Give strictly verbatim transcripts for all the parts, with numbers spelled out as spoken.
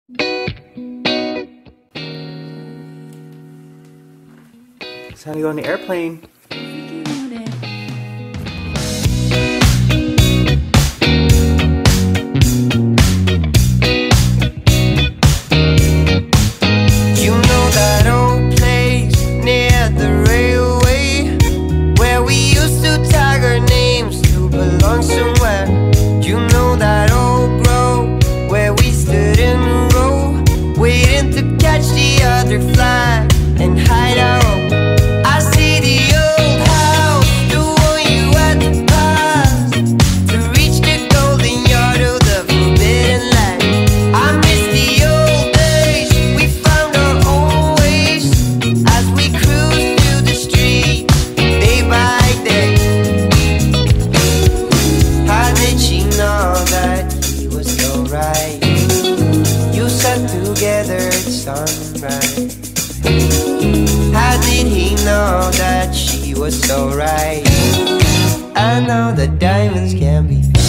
It's time to go on the airplane. You know that old place near the railway where we used to tag our names to belong somewhere. You know that old grove where we stood in a row waiting to catch the other flight and hide out. I see the old house, the one you had to pass to reach the golden yard of the forbidden land. I miss the old days, we found our own ways as we cruised through the street day by day. How did she know that he was so right? You sat together at sunrise. How did he know that she was so right? I know that diamonds can be found.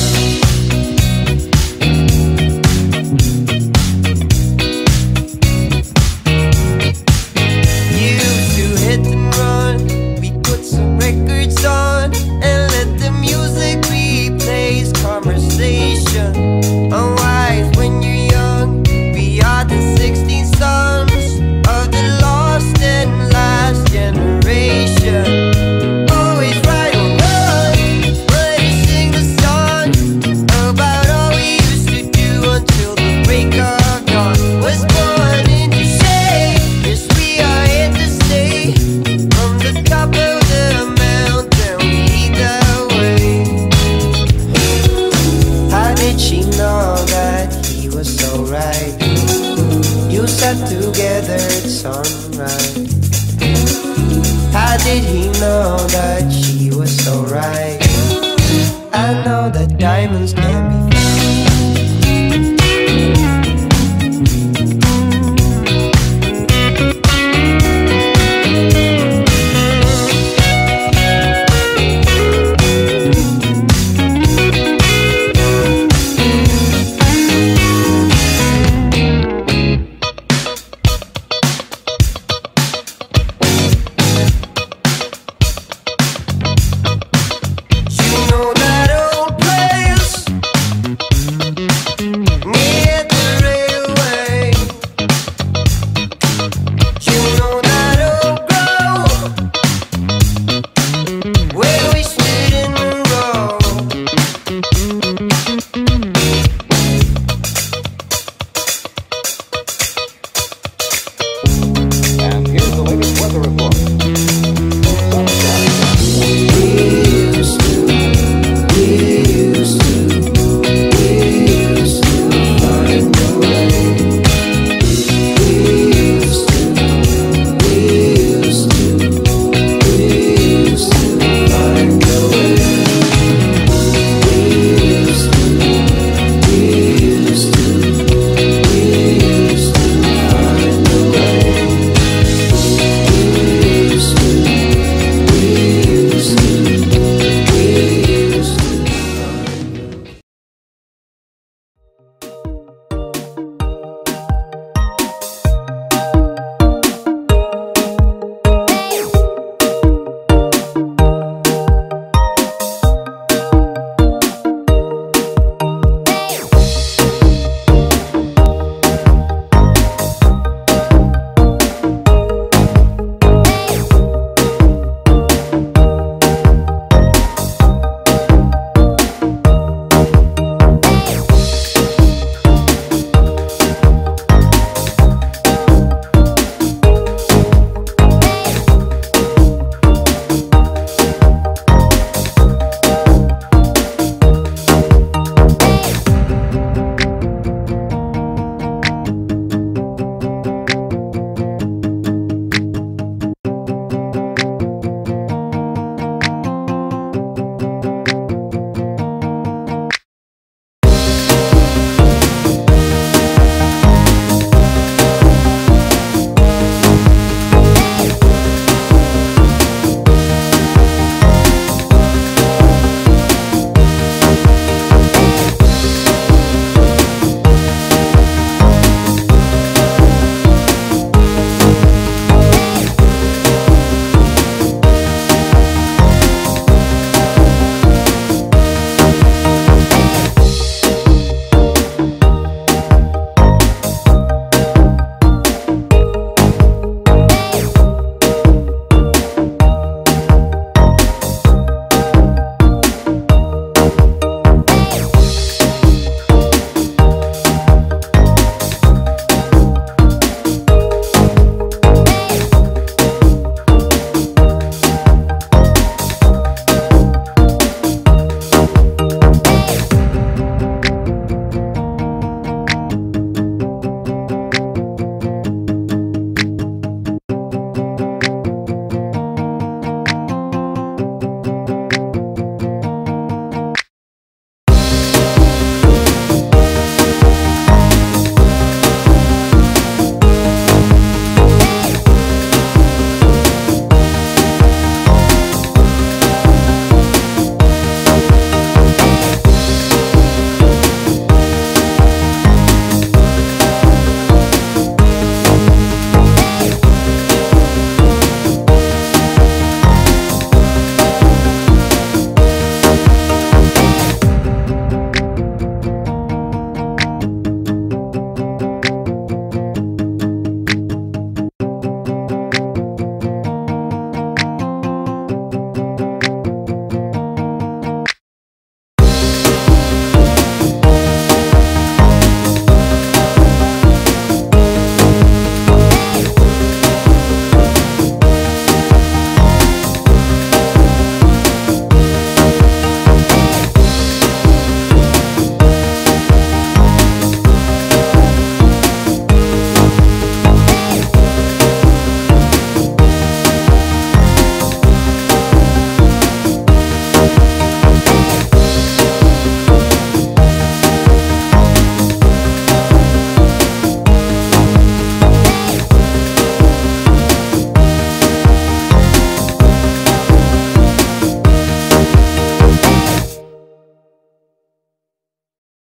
Used to hit and run, we'd put some records on and let the music replace conversation. Unwise when you're young, we are the sixteen sons of the lost and last generation. Always right or wrong, but he sing the song about all we used to do until the break of dawn. Was born in the shade, yes we are here to stay. From the top of the mountain we lead the way. How did she know that he was so right? You sat together at sunrise. How did he know that she was so right? I know that diamonds can be found.